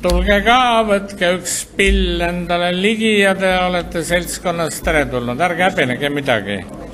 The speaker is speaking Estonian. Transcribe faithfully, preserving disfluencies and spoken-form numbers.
tulge ka, võtke üks pill endale ligi ja te olete seltskonnas teretulnud. Ärge häbenege midagi.